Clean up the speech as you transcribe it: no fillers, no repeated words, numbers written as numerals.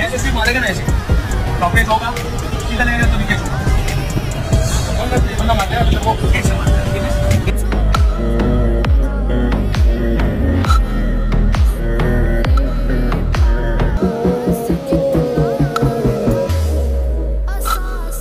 ऐसे सिर्फ मारेगा ना, ऐसे टॉप होगा, सीधा लगेगा तो विकेट होगा। बंदा मारते हैं वो